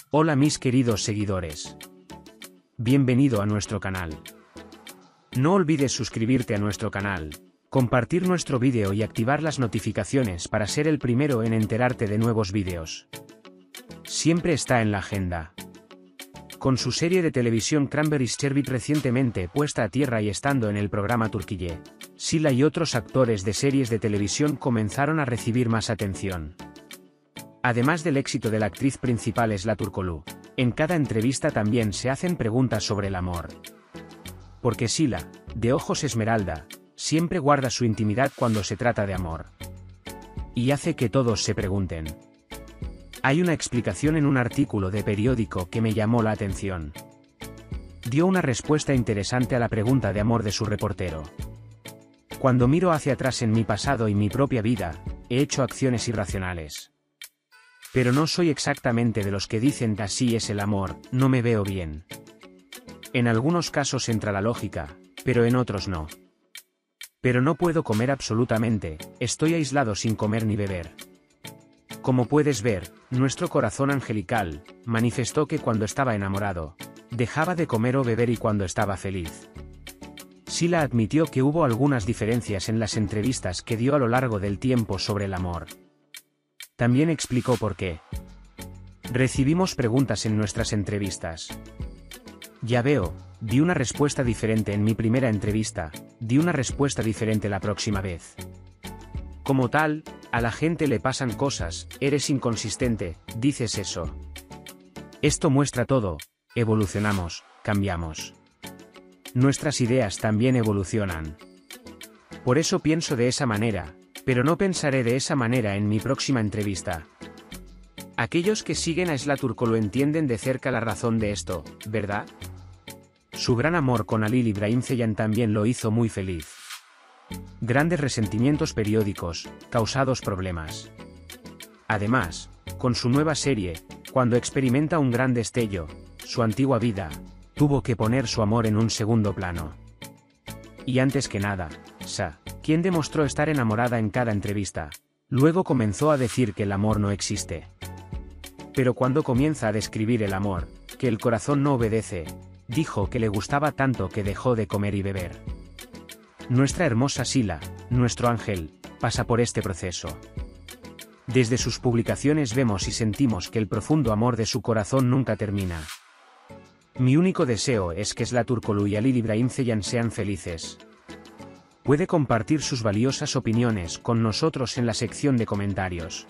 Hola mis queridos seguidores. Bienvenido a nuestro canal. No olvides suscribirte a nuestro canal, compartir nuestro vídeo y activar las notificaciones para ser el primero en enterarte de nuevos vídeos. Siempre está en la agenda. Con su serie de televisión Cranberries Sherbet recientemente puesta a tierra y estando en el programa Türkiye, Sila y otros actores de series de televisión comenzaron a recibir más atención. Además del éxito de la actriz principal Esra Türkoğlu, en cada entrevista también se hacen preguntas sobre el amor. Porque Sila, de ojos esmeralda, siempre guarda su intimidad cuando se trata de amor. Y hace que todos se pregunten. Hay una explicación en un artículo de periódico que me llamó la atención. Dio una respuesta interesante a la pregunta de amor de su reportero. Cuando miro hacia atrás en mi pasado y mi propia vida, he hecho acciones irracionales. Pero no soy exactamente de los que dicen que así es el amor, no me veo bien. En algunos casos entra la lógica, pero en otros no. Pero no puedo comer absolutamente, estoy aislado sin comer ni beber. Como puedes ver, nuestro corazón angelical manifestó que cuando estaba enamorado, dejaba de comer o beber y cuando estaba feliz. Sila admitió que hubo algunas diferencias en las entrevistas que dio a lo largo del tiempo sobre el amor. También explicó por qué. Recibimos preguntas en nuestras entrevistas. Ya veo, di una respuesta diferente en mi primera entrevista, di una respuesta diferente la próxima vez. Como tal, a la gente le pasan cosas, eres inconsistente, dices eso. Esto muestra todo, evolucionamos, cambiamos. Nuestras ideas también evolucionan. Por eso pienso de esa manera, pero no pensaré de esa manera en mi próxima entrevista. Aquellos que siguen a Esra Türkoğlu entienden de cerca la razón de esto, ¿verdad? Su gran amor con Halil İbrahim Ceylan también lo hizo muy feliz. Grandes resentimientos periódicos, causados problemas. Además, con su nueva serie, cuando experimenta un gran destello, su antigua vida, tuvo que poner su amor en un segundo plano. Y antes que nada, Sa, quien demostró estar enamorada en cada entrevista, luego comenzó a decir que el amor no existe. Pero cuando comienza a describir el amor, que el corazón no obedece, dijo que le gustaba tanto que dejó de comer y beber. Nuestra hermosa Sila, nuestro ángel, pasa por este proceso. Desde sus publicaciones vemos y sentimos que el profundo amor de su corazón nunca termina. Mi único deseo es que Esra Türkoğlu y Halil İbrahim Ceylan sean felices. Puede compartir sus valiosas opiniones con nosotros en la sección de comentarios.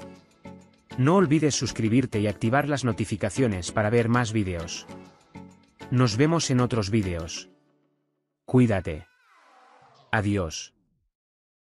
No olvides suscribirte y activar las notificaciones para ver más vídeos. Nos vemos en otros vídeos. Cuídate. Adiós.